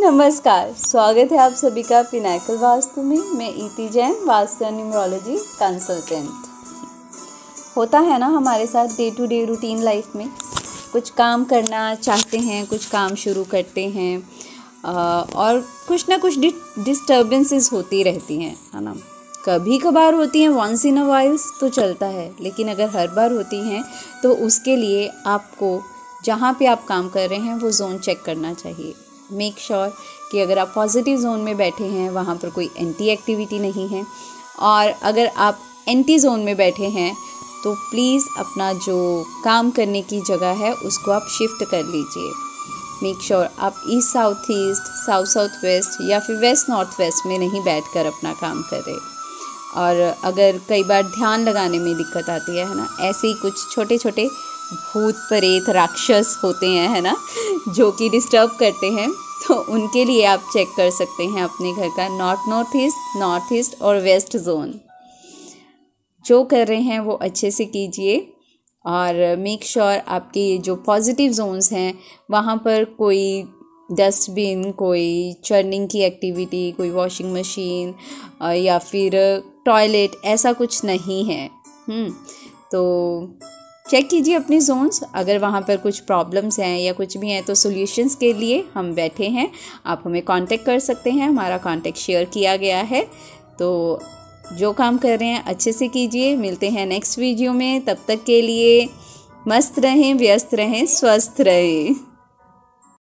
नमस्कार, स्वागत है आप सभी का पिनाकल वास्तु में। मैं इति जैन, वास्तु न्यूमरोलॉजी कंसल्टेंट। होता है ना हमारे साथ day to day routine life में कुछ काम करना चाहते हैं, कुछ काम शुरू करते हैं और कुछ ना कुछ डिस्टर्बेंसेस होती रहती हैं, है ना। कभी कभार होती हैं, वंस इन अ वाइल्स तो चलता है, लेकिन अगर हर बार होती हैं तो उसके लिए आपको जहाँ पे आप काम कर रहे हैं वो जोन चेक करना चाहिए। मेक श्योर कि अगर आप पॉजिटिव जोन में बैठे हैं वहाँ पर कोई एंटी एक्टिविटी नहीं है, और अगर आप एंटी जोन में बैठे हैं तो प्लीज़ अपना जो काम करने की जगह है उसको आप शिफ्ट कर लीजिए। मेक श्योर आप east south east, south south west या फिर वेस्ट नॉर्थ वेस्ट में नहीं बैठकर अपना काम करें। और अगर कई बार ध्यान लगाने में दिक्कत आती है ना, ऐसे ही कुछ छोटे छोटे भूत प्रेत राक्षस होते हैं, है ना, जो कि डिस्टर्ब करते हैं, तो उनके लिए आप चेक कर सकते हैं अपने घर का नॉर्थ ईस्ट और वेस्ट जोन। जो कर रहे हैं वो अच्छे से कीजिए और मेक श्योर आपके जो पॉजिटिव जोन्स हैं वहाँ पर कोई डस्टबिन, कोई चर्निंग की एक्टिविटी, कोई वॉशिंग मशीन या फिर टॉयलेट, ऐसा कुछ नहीं है। तो चेक कीजिए अपनी जोन्स। अगर वहाँ पर कुछ प्रॉब्लम्स हैं या कुछ भी हैं तो सॉल्यूशंस के लिए हम बैठे हैं, आप हमें कांटेक्ट कर सकते हैं। हमारा कांटेक्ट शेयर किया गया है। तो जो काम कर रहे हैं अच्छे से कीजिए। मिलते हैं नेक्स्ट वीडियो में, तब तक के लिए मस्त रहें, व्यस्त रहें, स्वस्थ रहें।